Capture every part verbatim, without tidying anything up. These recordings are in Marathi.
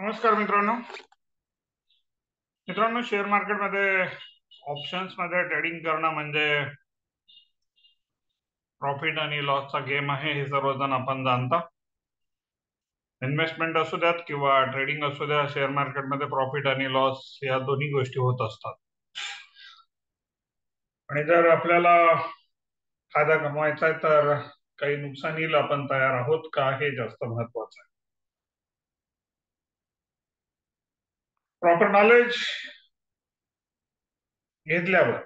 नमस्कार मित्रांनो मित्रांनो शेअर मार्केटमध्ये ऑप्शन्स मध्ये ट्रेडिंग करणं म्हणजे प्रॉफिट आणि लॉसचा गेम आहे हे सर्वजण आपण जाणता. इन्व्हेस्टमेंट असू द्यात किंवा ट्रेडिंग असू द्या, शेअर मार्केटमध्ये प्रॉफिट आणि लॉस या दोन्ही गोष्टी होत असतात. आणि जर आपल्याला फायदा कमवायचा आहे तर काही नुकसानीला आपण तयार आहोत का हे जास्त महत्वाचं आहे. प्रॉपर नॉलेज घेतल्यावर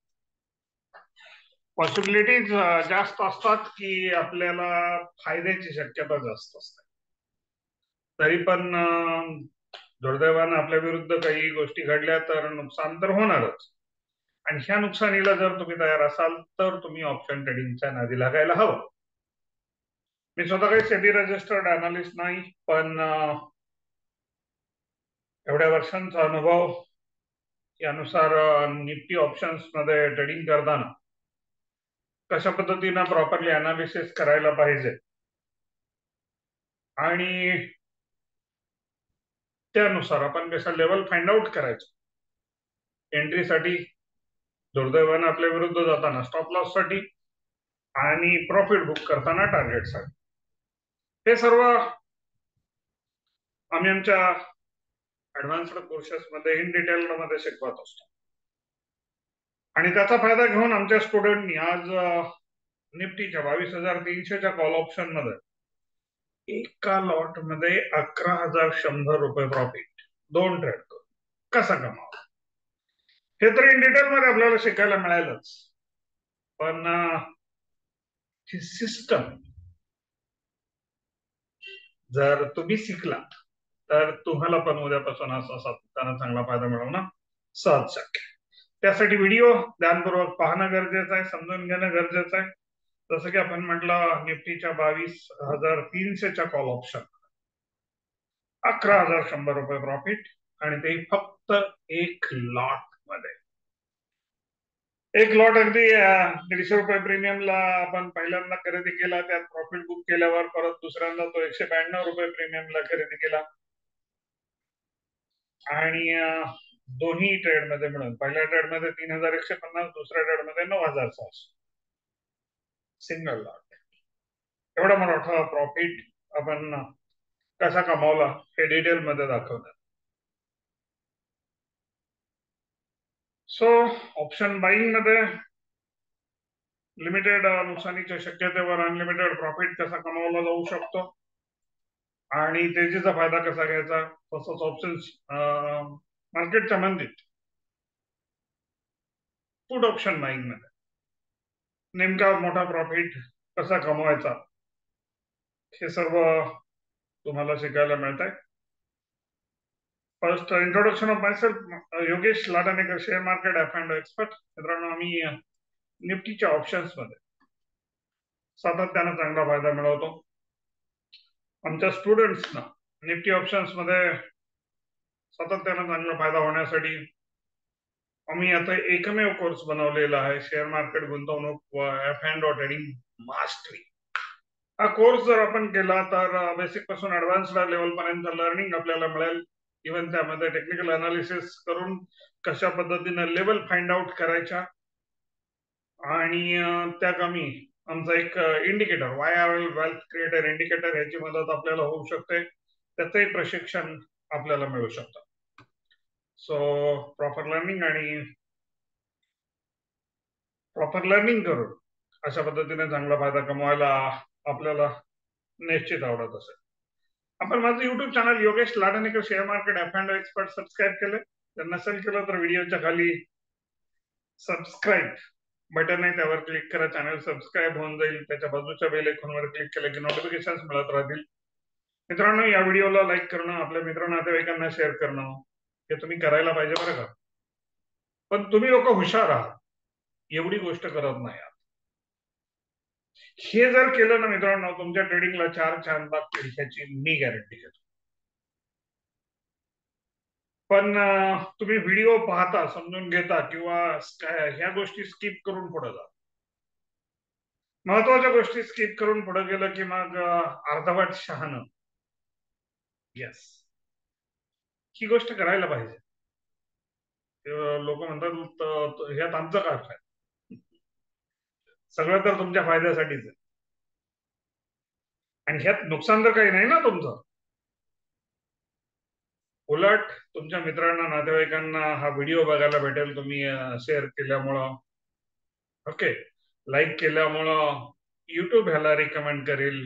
पॉसिबिलिटीज जास्त असतात की आपल्याला फायद्याची शक्यता जास्त असते. तरी पण दुर्दैवानं आपल्या विरुद्ध काही गोष्टी घडल्या तर नुकसान तर होणारच. आणि ह्या नुकसानीला जर तुम्ही तयार असाल तर तुम्ही ऑप्शन ट्रेडिंगच्या नादी लागायला हवं. मी स्वतः काही सेबी रजिस्टर्ड अनालिस्ट नाही, पण एवढ्या वर्षांचा अनुभव यानुसार निफ्टी ऑप्शन्स मध्ये ट्रेडिंग करताना कशा पद्धतीनं प्रॉपरली अनालिसिस करायला पाहिजे आणि त्यानुसार आपण कसं लेवल फाइंड आउट करायचं. एंट्रीसाठी दुर्दैवानं आपल्या विरुद्ध जाताना स्टॉप लॉस साठी आणि प्रॉफिट बुक करताना टार्गेट साठी, हे सर्व आम्ही आमच्या ऍडव्हान्स्ड कोर्सेस मध्ये इन डिटेल मध्ये शिकवत असतो. आणि त्याचा फायदा घेऊन आमच्या स्टुडंटनी आज निफ्टीच्या बावीस हजार तीनशेच्या कॉल ऑप्शन मध्ये एका लॉट मध्ये अकरा हजार शंभर रुपये प्रॉफिट दोन ट्रेड करून कसा कमावा हे तर इन डिटेल मध्ये आपल्याला शिकायला मिळालंच. पण ही सिस्टम जर तुम्ही शिकलात तर तुम्हाला पण उद्यापासून असा सातत्यानं चांगला फायदा मिळवणं सहज शक्य. त्यासाठी व्हिडिओ ध्यानपूर्वक पाहणं गरजेचं आहे, समजून घेणं गरजेचं आहे. जसं की आपण म्हटलं निफ्टीच्या बावीस हजार तीनशेच्या कॉल ऑप्शन अकरा हजार शंभर रुपये प्रॉफिट आणि ते फक्त एक लॉट मध्ये. एक लॉट अगदी दीडशे रुपये प्रीमियमला आपण पहिल्यांदा खरेदी केला, त्यात प्रॉफिट बुक केल्यावर परत दुसऱ्यांदा तो एकशे ब्याण्णव रुपये प्रीमियमला खरेदी केला आणि दोन्ही ट्रेड मध्ये मिळून पहिल्या ट्रेड मध्ये तीन हजार एकशे पन्नास, दुसऱ्या ट्रेड मध्ये नऊ हजार सहाशे सिंगल लॉट. एवढा मोठा प्रॉफिट आपण कसा कमावला हे डिटेल मध्ये दाखवतात. सो ऑप्शन बाईंग मध्ये लिमिटेड नुकसानीच्या शक्यतेवर अनलिमिटेड प्रॉफिट कसा कमावला जाऊ शकतो आणि तेजीचा फायदा कसा घ्यायचा, तसंच ऑप्शन्स मार्केटच्या मंदीत पुट ऑप्शन बाईंग मध्ये नेमका मोठा प्रॉफिट कसा कमवायचा हे सर्व तुम्हाला शिकायला मिळत आहे. First introduction of myself, Yogesh Latanekar, share market F and expert. मित्रांनो, आम्ही निफ्टीच्या ऑप्शन्स मध्ये सातत्यानं चांगला फायदा मिळवतो. आमच्या स्टुडंट्सना निफ्टी ऑप्शन्स मध्ये सातत्यानं चांगला फायदा होण्यासाठी आम्ही आता एकमेव कोर्स बनवलेला आहे, शेअर मार्केट गुंतवणूक व एफ अँड ट्रेडिंग मास्टरी. हा कोर्स जर आपण केला तर बेसिक पासून ऍडव्हान्स लेवल पर्यंत लर्निंग आपल्याला मिळेल. इव्हन त्यामध्ये टेक्निकल अनालिसिस करून कशा पद्धतीने लेवल फाइंड आउट करायच्या आणि त्या कमी आमचा एक indicator Y R L wealth creator indicator याची मदत आपल्याला होऊ शकते. त्याचंही प्रशिक्षण आपल्याला मिळू शकतं. सो प्रॉपर लर्निंग आणि प्रॉपर लर्निंग करून अशा पद्धतीने चांगला फायदा कमवायला आपल्याला निश्चित आवडत असेल. आपण माझं YouTube channel Yogesh Latanekar share market F and expert subscribe केलं, जर नसेल केलं तर व्हिडिओच्या खाली सबस्क्राईब बटन आहे, त्यावर क्लिक करा. चॅनल सबस्क्राईब होऊन जाईल. त्याच्या बाजूच्या बेल आयकॉनवर क्लिक केलं की नोटिफिकेशन मिळत राहतील. मित्रांनो, या व्हिडिओला लाईक करणं, आपल्या मित्र नातेवाईकांना शेअर करणं हे तुम्ही करायला पाहिजे बरं का. पण तुम्ही लोक हुशार आहात, एवढी गोष्ट करत नाही आहात. हे जर केलं ना मित्रांनो, तुमच्या ट्रेडिंगला चार छान लागतील ह्याची मी गॅरंटी घेतो. पण तुम्ही व्हिडिओ पाहता, समजून घेता किंवा ह्या गोष्टी स्किप करून पुढे जा. महत्वाच्या गोष्टी स्किप करून पुढे गेलं की मग अर्धवट शहाणं. येस, ही गोष्ट करायला पाहिजे. लोक म्हणतात ह्यात आमचं काय फायदा, सगळं तर तुमच्या फायद्यासाठीच आहे आणि ह्यात नुकसान तर काही नाही ना तुमचं. उलट तुमच्या मित्रांना, नातेवाईकांना हा व्हिडिओ बघायला भेटेल तुम्ही शेअर केल्यामुळं, ओके, लाईक केल्यामुळं युट्यूब ह्याला रिकमेंड करेल.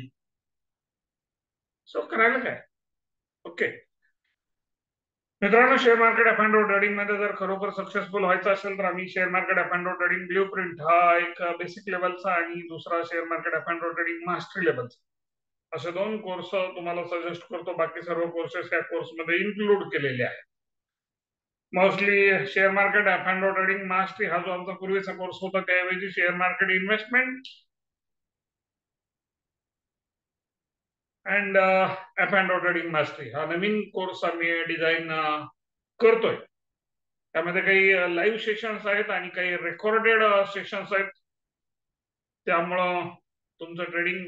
सो करायला काय. ओके मित्रांनो, share market up and trading मध्ये जर खरोखर सक्सेसफुल व्हायचं असेल तर आम्ही share market up and trading blueprint हा एक बेसिक लेवलचा आणि दुसरा share market up and trading mastery लेवलचा असे दोन कोर्स तुम्हाला सजेस्ट करतो. बाकी सर्व कोर्सेस या कोर्समध्ये इन्क्लूड केलेले आहेत. Mostly share market up and trading mastery हा जो आमचा पूर्वीचा कोर्स होता त्याऐवजी share market investment and up and trading mastery हा नवीन कोर्स आम्ही डिझाईन करतोय. त्यामध्ये काही लाईव्ह सेशन्स आहेत आणि काही रेकॉर्डेड सेशन्स आहेत. त्यामुळं तुमचं ट्रेडिंग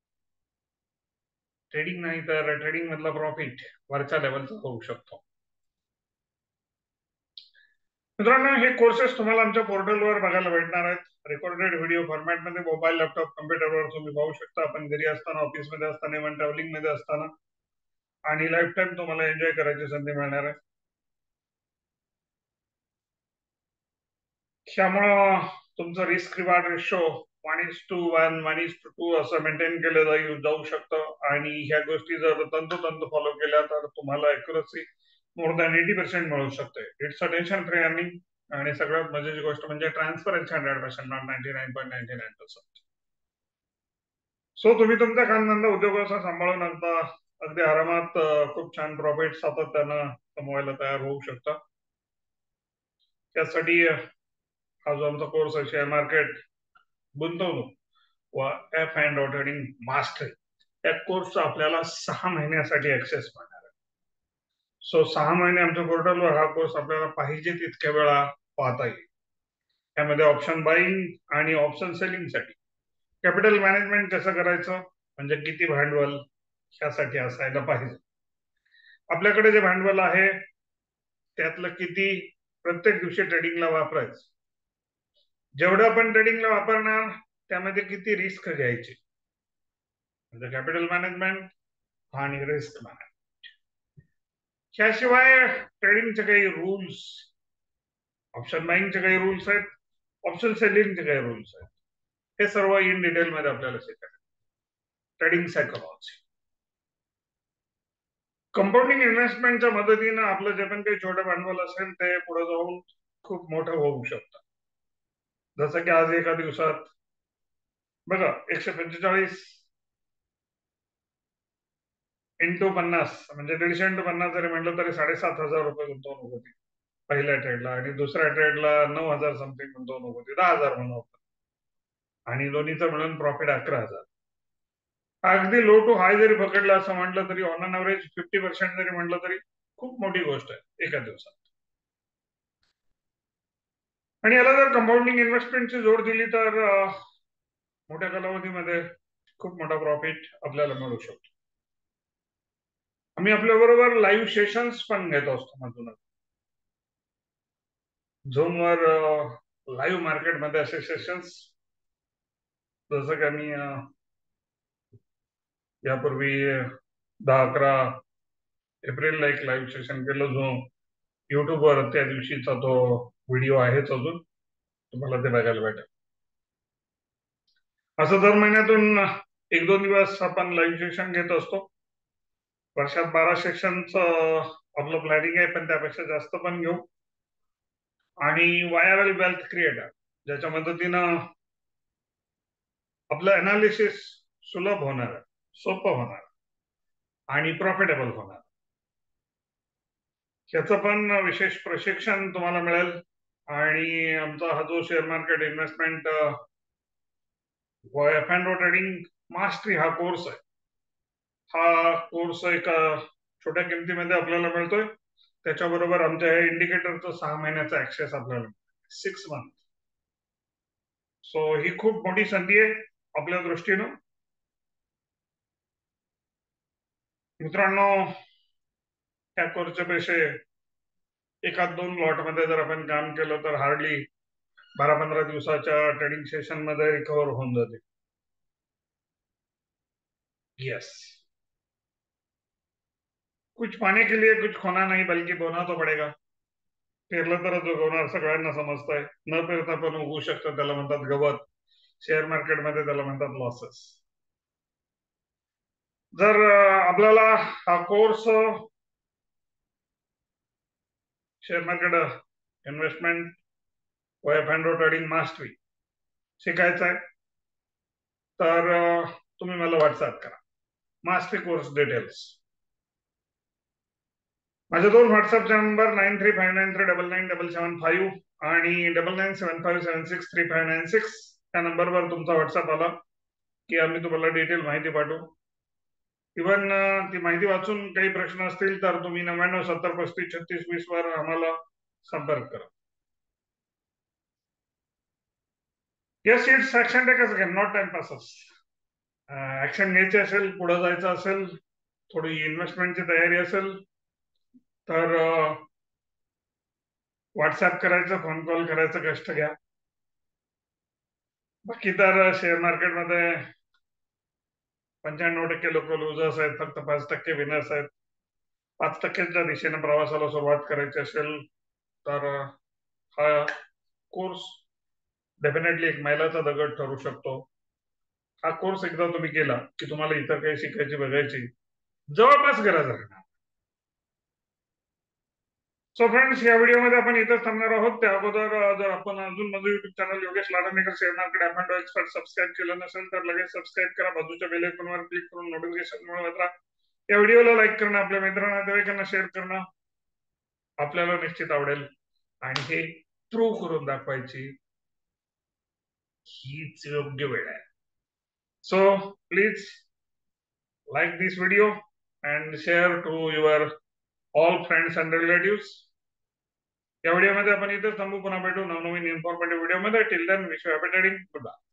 ट्रेडिंग नाही तर ट्रेडिंग मधला प्रॉफिट वरच्या लेवलचा होऊ शकतो. मित्रांनो, हे कोर्सेस तुम्हाला आमच्या पोर्टलवर बघायला भेटणार आहेत. रेकॉर्डेड व्हिडिओ फॉर्मॅटमध्ये मोबाईल, लॅपटॉप, कम्प्युटरवर तुम्ही पाहू शकता. आपण घरी असताना, ऑफिसमध्ये असताना, इव्हन ट्रॅव्हलिंग मध्ये असताना, आणि लाईफ टाईम तुम्हाला एन्जॉय करायची संधी मिळणार आहे. त्यामुळं तुमचं risk reward ratio one is to one one is to two असं मेंटेन केलं जाऊ जाऊ शकतं. आणि ह्या गोष्टी जर तंतोतंत फॉलो केल्या तर तुम्हाला accuracy more than eighty percent मिळू शकते. It's a tension free earning. आणि सगळ्यात मजेची गोष्ट म्हणजे transparency hundred percent not ninety nine point ninety nine percent. So तुम्ही तुमचा कामधंदा उद्योगाचा सांभाळून अगदा अगदी आरामात खूप छान प्रॉफिट सातत्यानं कमवायला तयार होऊ शकता. त्यासाठी हा जो आमचा कोर्स आहे शेअर मार्केट गुंतवणूक व एफ अँड ट्रेडिंग मास्टरी, या कोर्सचा आपल्याला सहा महिन्यासाठी ऍक्सेस मिळणार आहे. सो सहा महिने आमच्या पोर्टलवर हा कोर्स आपल्याला पाहिजे तितक्या वेळा पाहता येईल. त्यामध्ये ऑप्शन बाईंग आणि ऑप्शन सेलिंगसाठी कॅपिटल मॅनेजमेंट कसं करायचं, म्हणजे किती भांडवल ह्यासाठी असायला पाहिजे, आपल्याकडे जे भांडवल आहे त्यातलं किती प्रत्येक दिवशी ट्रेडिंगला वापरायचं, जेवढं आपण ट्रेडिंगला वापरणार त्यामध्ये किती रिस्क घ्यायची, म्हणजे कॅपिटल मॅनेजमेंट आणि रिस्क मॅनेजमेंट. ह्याशिवाय ट्रेडिंगचे काही रूल्स, ऑप्शन बाईंगचे काही रूल्स आहेत, ऑप्शन सेलिंगचे काही रूल्स आहेत, हे सर्व इन डिटेल मध्ये आपल्याला शिकायचं. ट्रेडिंग सायकोलॉजी, कंपाऊंडिंग इन्व्हेस्टमेंटच्या मदतीनं आपलं जे पण काही छोटं भांडवल असेल ते पुढे जाऊन खूप मोठं होऊ शकतं. जसं की आज एका दिवसात बघा एकशे पंचेचाळीस इंटू पन्नास म्हणजे दीडशे इंटू पन्नास जरी म्हटलं तरी साडेसात हजार रुपये गुंतवणूक होती पहिल्या ट्रेडला, आणि दुसऱ्या ट्रेडला नऊ हजार समथिंग गुंतवणूक होती, दहा हजार म्हणून, आणि दोन्हीचं मिळून प्रॉफिट अकरा हजार. अगदी लो टू हाय जरी पकडलं असं म्हटलं तरी on an average fifty percent जरी म्हटलं तरी खूप मोठी गोष्ट आहे एका दिवसात. आणि याला जर कंपाऊंडिंग इन्व्हेस्टमेंटची जोड दिली तर मोठ्या कालावधीमध्ये खूप मोठा प्रॉफिट आपल्याला मिळू शकतो. आम्ही आपल्या बरोबर लाईव्ह सेशन्स पण घेत असतो मधून. झूमवर लाईव्ह मार्केटमध्ये असे सेशन्स, जसं की आम्ही यापूर्वी दहा अकरा एप्रिलला एक लाईव्ह सेशन केलं जो युट्यूबवर त्या दिवशीचा तो व्हिडिओ आहेच, अजून तुम्हाला ते बघायला भेटेल. असं दर महिन्यातून एक दोन दिवस आपण लाईव्ह सेशन घेत असतो. वर्षात बारा सेशनचं आपलं प्लॅनिंग आहे, पण त्यापेक्षा जास्त पण घेऊ. आणि वायरल वेल्थ क्रिएटर, ज्याच्या मदतीनं आपलं अनालिसिस सुलभ होणार, सोपं होणार आणि प्रॉफिटेबल होणार, याचं पण विशेष प्रशिक्षण तुम्हाला मिळेल. आणि आमचा हा जो share market investment F and trading mastery हा कोर्स आहे, हा कोर्स एका छोट्या किमतीमध्ये आपल्याला मिळतोय. त्याच्याबरोबर आमच्या इंडिकेटरचं सहा महिन्याचा ऍक्सेस आपल्याला सिक्स मंथ. सो ही खूप मोठी संधी आहे आपल्या दृष्टीनं. मित्रांनो, या कोर्सचे पैसे एखाद दोन लॉट मध्ये जर आपण काम केलं तर हार्डली बारा पंधरा दिवसाच्या ट्रेडिंग सेशन मध्ये रिकवर होऊन जाते. यस, कुछ पाने के लिए कुछ खोना नहीं, बल्कि बोना तो पडेगा. पेरलं तरच उगवणार, सगळ्यांना समजतंय. न पेरता पण उगवू शकतं, त्याला म्हणतात गवत. शेअर मार्केटमध्ये त्याला म्हणतात लॉसेस. जर आपल्याला हा कोर्स शेअर मार्केट इन्व्हेस्टमेंट व एफ अँड ट्रेडिंग मास्टरी शिकायचा आहे तर तुम्ही मला व्हॉट्सअप करा. Mastery course details. माझे दोन व्हॉट्सअपचे नंबर nine three five nine three double nine double seven five आणि double nine seven five seven six three five nine six. त्या नंबरवर तुमचा व्हॉट्सअप आला की आम्ही तुम्हाला डिटेल माहिती पाठवू. इव्हन ती माहिती वाचून काही प्रश्न असतील तर तुम्ही नव्याण्णव सत्तर पस्तीस छत्तीस वीस वर आम्हाला संपर्क करा. Yes, it's action takers again, not time passers. Action घ्यायची असेल, पुढे जायचं असेल, थोडी इन्व्हेस्टमेंटची तयारी असेल तर व्हॉट्सअप करायचं, फोन कॉल करायचं, कष्ट घ्या. बाकी तर शेअर मार्केटमध्ये पंच्याण्णव टक्के लोक लुजर्स आहेत, फक्त पाच टक्के विनर्स आहेत. पाच टक्क्यांच्या दिशेने प्रवासाला सुरुवात करायची असेल तर हा कोर्स डेफिनेटली एक मैलाचा दगड ठरू शकतो. हा कोर्स एकदा तुम्ही केला की तुम्हाला इतर काही शिकायची बघायची जवळपास गरज राहणार. सो फ्रेंड्स, या व्हिडिओमध्ये आपण इथंच थांबणार आहोत. त्या अगोदर जर आपण अजून माझं YouTube channel Yogesh Ladanekar share market app and expert subscribe केलं नसेल तर लगेच सबस्क्राईब करा. बाजूच्या बेल आयकॉनवर क्लिक करून नोटिफिकेशन मिळवत राहा. या व्हिडिओला लाईक करणं, आपल्या मित्रांना नातेवाईकांना शेअर करणं आपल्याला निश्चित आवडेल आणि हे प्रूव्ह करून दाखवायची हीच योग्य वेळ आहे. So please like this video and share to your all friends and relatives. या व्हिडिओमध्ये आपण इथेच थांबू. पुन्हा भेटू नवनवीन इन्फॉर्मेटिव्ह व्हिडिओमध्ये. Till then wish you happy trading. Good bye.